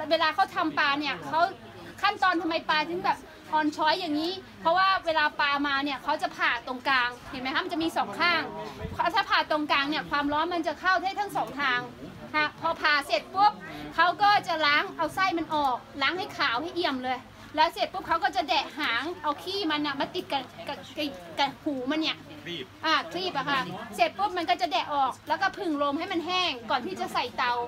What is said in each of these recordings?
เวลาเขาทำปลาเนี่ยเขาขั้นตอนทำไมปลาถึงแบบออนช้อยอย่างนี้เพราะว่าเวลาปลามาเนี่ยเขาจะผ่าตรงกลางเห็นไหมคะมันจะมี2ข้างถ้าผ่าตรงกลางเนี่ยความร้อนมันจะเข้าได้ทั้ง2ทางพอผ่าเสร็จปุ๊บเขาก็จะล้างเอาไส้มันออกล้างให้ขาวให้เอี่ยมเลยแล้วเสร็จปุ๊บเขาก็จะแดะหางเอาขี้มันมาติดกับหูมันเนี่ยครีบอะค่ะเสร็จปุ๊บมันก็จะแดะออกแล้วก็ผึ่งลมให้มันแห้งก่อนที่จะใส่เตา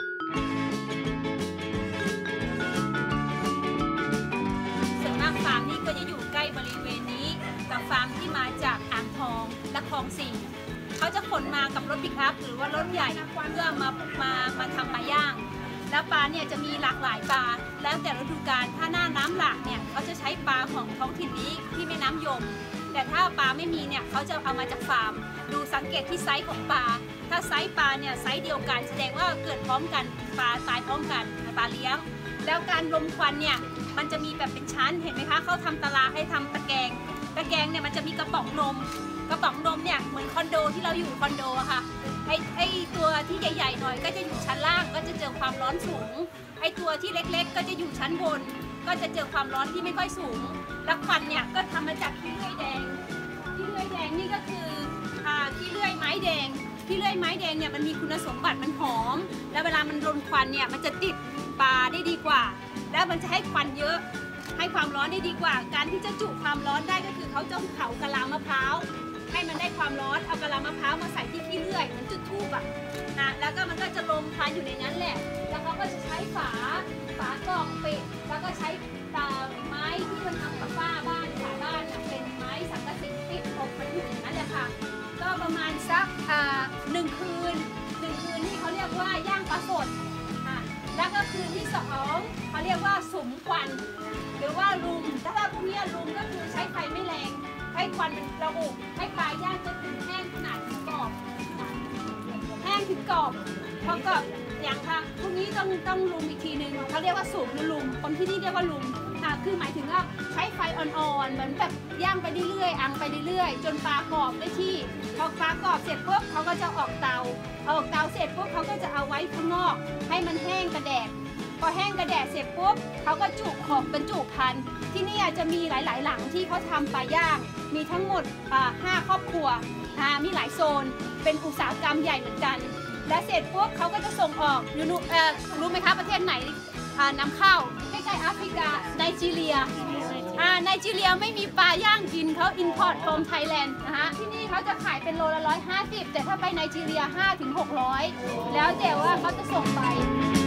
ส่วนมากฟาร์มนี้ก็จะอยู่ใกล้บริเวณนี้กับฟาร์มที่มาจากอ่างทองและคลอง4เขาจะขนมากับรถปิกอัพหรือว่ารถใหญ่เพื่อมาทำปลาย่างแล้วปลาเนี่ยจะมีหลากหลายปลาแล้วแต่ฤดูกาลถ้าหน้าน้ำหลากเนี่ยเขาจะใช้ปลาของท้องถิ่นนี้ที่แม่น้ำยมแต่ถ้าปลาไม่มีเนี่ยเขาจะเอามาจากฟาร์มดูสังเกตที่ไซส์ของปลาถ้าไซส์ปลาเนี่ยไซส์เดียวกันแสดงว่าเกิดพร้อมกันปลาตายพร้อมกันปลาเลี้ยงแล้วการลมควันเนี่ยมันจะมีแบบเป็นชั้นเห็นไหมคะเขาทำตารางให้ทำตะแกรงเนี่ยมันจะมีกระป๋องนมเนี่ยเหมือนคอนโดที่เราอยู่คอนโดอะค่ะไอตัวที่ใหญ่ๆหน่อยก็จะอยู่ชั้นล่างก็จะเจอความร้อนสูงไอตัวที่เล็กๆก็จะอยู่ชั้นบนก็จะเจอความร้อนที่ไม่ค่อยสูงแล้วควันเนี่ยก็ทำมาจากขี้เลื่อยแดงนี่ก็คือขี้เลื่อยไม้แดงเนี่ยมันมีคุณสมบัติมันหอมแล้วเวลามันรนควันเนี่ยมันจะติดปลาได้ดีกว่าแล้วมันจะให้ควันเยอะให้ความร้อนได้ดีกว่าการที่จะจุความร้อนได้ก็คือเขาจะเผากะลามะพร้าวให้มันได้ความร้อนเอากะลามะพร้าวมาใส่ที่ขี้เลื่อยมันจุดทูบอะนะแล้วก็มันก็จะลมควันอยู่ในนั้นแหละแล้วเขาก็จะใช้ฝากล่องปิดแล้วก็ใช้ไม้ที่มันทำกับฝาบ้านเป็นไม้สังกะสีปิดอบมันอยู่อย่างนั้นแหละค่ะก็ประมาณสัก1 คืนนี่เขาเรียกว่าย่างปลาสดแล้วก็คืนที่2เขาเรียกว่าสุมควันหรือว่าลุมถ้าพวกนี้ลุมก็คือใช้ไฟไม่แรงให้ควันมันระอุให้ปลาย่างจนถึงแห้งขนาดถึงกรอบพอกรอบอย่างค่ะพวกนี้ต้องลุมอีกทีนึงเขาเรียกว่าสุมหรือลุมคนที่นี่เรียกว่าลุมคือหมายถึงว่าใช้ไฟอ่อนๆเหมือนแบบย่างไปเรื่อยๆอังไปเรื่อยๆจนปลากรอบได้ที่พอปลากรอบเสร็จปุ๊บเขาก็จะออกเตาเสร็จปุ๊บเขาก็จะเอาไว้ข้างนอกให้มันแห้งกระแดดพอแห้งกระแดดเสร็จปุ๊บเขาก็จุของบรรจุภัณฑ์ที่นี่จะมีหลายๆหลังที่เขาทำปลาย่างมีทั้งหมด5 ครอบครัวมีหลายโซนเป็นอุตสาหกรรมใหญ่เหมือนกันและเสร็จปุ๊บเขาก็จะส่งออกรู้ไหมคะประเทศไหนนำเข้าใกล้ๆแอฟริกาไนจีเรียไม่มีปลาย่างกินเขา import from Thailand นะคะที่นี่เขาจะขายเป็นโลละ150แต่ถ้าไปไนจีเรีย5 ถึง 600แล้วแต่ว่าเขาจะส่งไป